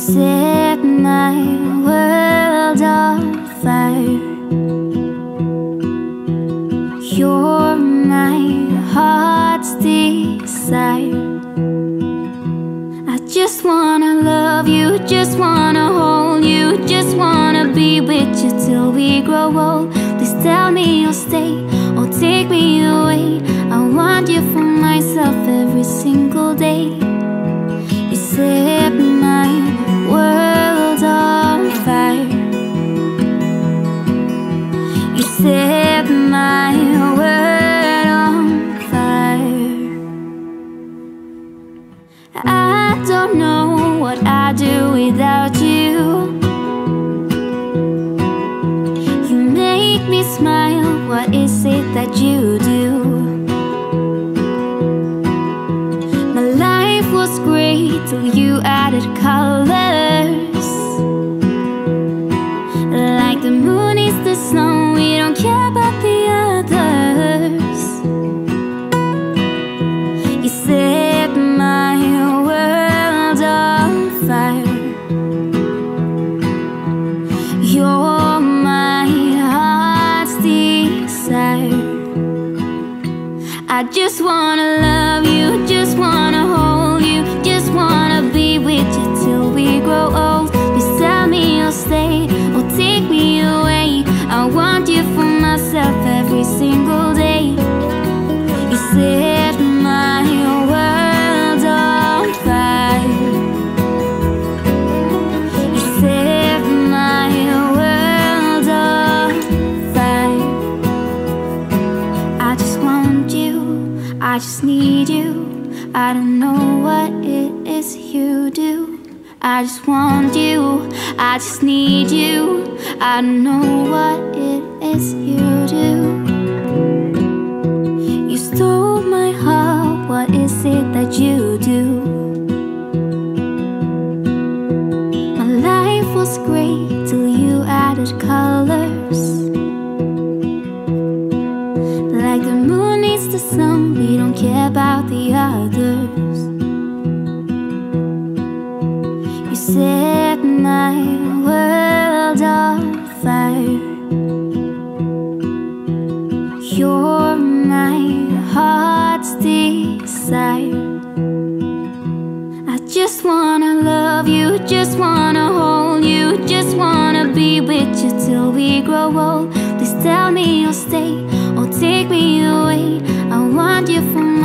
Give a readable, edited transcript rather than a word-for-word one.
set my world on fire. You're my heart's desire. I just wanna love you, just wanna hold you, just wanna be with you till we grow old. Please tell me you'll stay or take me away. I want you for myself every single day. You set my world on fire. You set my world on fire. I don't know what I'd do without you. You make me smile, what is it that you do? My life was great till you added colors. Like the moon is the snow, we don't care about the others. You set my world on fire. You're my heart's desire. I just wanna love you, just wanna hold you, just wanna be with you till we grow old. Please tell me you'll stay or take me away. I want you for myself every single day. You set my world on fire. You set my world on fire. I just want you, I just need you. I don't know what it is you do. I just want you, I just need you. I don't know what it is you do. You stole my heart, what is it that you do? My life was great till you added colors. Like the moon needs the sun, we don't care about the others. You set my world on fire. You're my heart's desire. I just wanna love you, just wanna hold you, just wanna be with you till we grow old. Please tell me you'll stay or take me away. I want you for